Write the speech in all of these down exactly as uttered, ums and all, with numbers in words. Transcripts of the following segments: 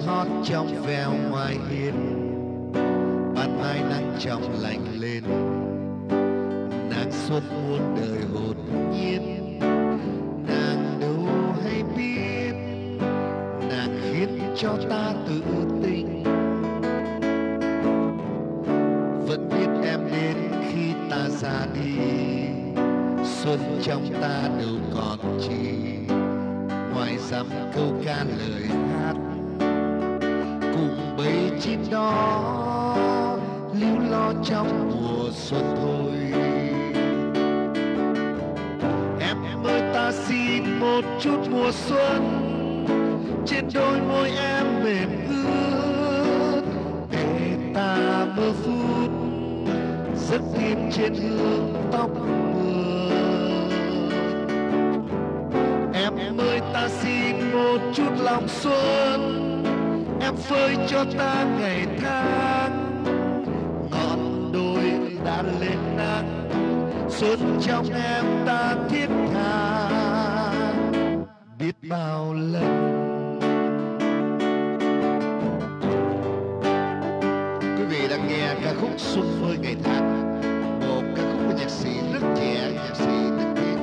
hót trong veo ngoài hiên, ban mai nắng trong lạnh lên, nàng xuân muôn đời hồn nhiên. Nàng đâu hay biết, nàng khiến cho ta tự tình. Vẫn biết em đến khi ta ra đi, xuân trong ta đâu còn chi ngoài dăm câu ca lời hát. Cùng bầy chim đó líu lo trong mùa xuân thôi. Em ơi ta xin một chút mùa xuân, trên đôi môi em mềm ướt, để ta mơ phút giấc tim trên hương tóc mưa. Em ơi ta xin một chút lòng xuân, em phơi cho ta ngày tháng. Ngọn đồi đã lên nắng, xuân trong em ta thiết tha biết bao lần. Quý vị đang nghe ca khúc Xuân Phơi Ngày Tháng, một ca khúc của nhạc sĩ rất trẻ, nhạc sĩ Đức Tiến.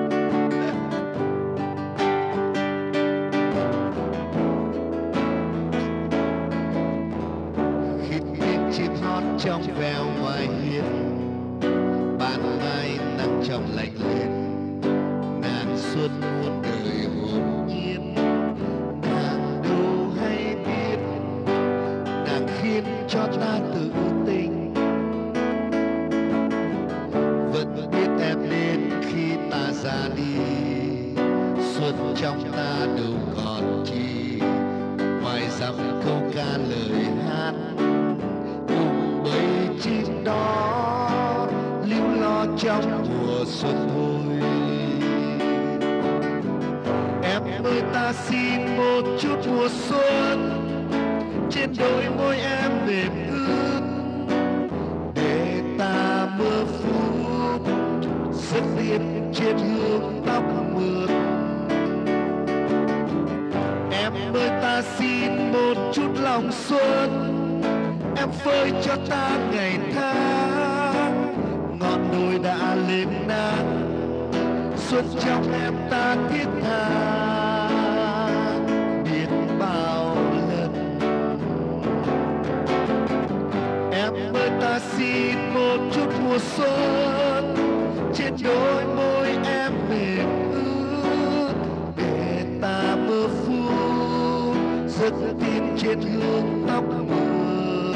Khi tiếng chim hót trong veo ngoài hiên, ban mai nắng trong lạnh lên, nàng xuân muôn đời hồn nhiên. Nàng đâu hay biết, nàng khiến cho ta tự tình. Vẫn biết em đến khi ta ra đi, xuân trong ta đâu còn chi ngoài dăm câu ca lời hát. Cùng bầy chim đó líu lo trong mùa xuân thôi. Em ơi ta xin một chút mùa xuân, trên đôi môi em mềm ướt, để ta mơ phút giấc đêm trên hương tóc mượt. Em ơi ta xin một chút lòng xuân, em phơi cho ta ngày tháng. Ngọn đồi đã lên nắng, xuân trong em ta thiết tha biết bao lần. Em ơi ta xin một chút mùa xuân, trên đôi môi em mềm ướt, để ta mơ phút giấc tim trên hương tóc mưa.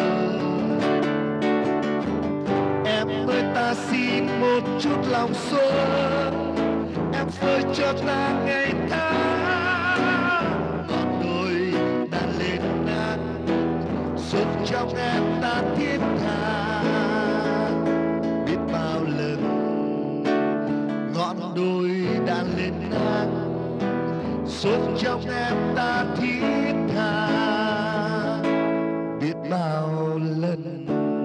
Em ơi ta xin một chút lòng xuân, em phơi cho ta ngày tháng. Ngọn đồi đã lên nắng, xuân trong em ta thiết tha biết bao lần. Ngọn đồi đã lên nắng, xuân trong em ta thiết tha biết bao lần.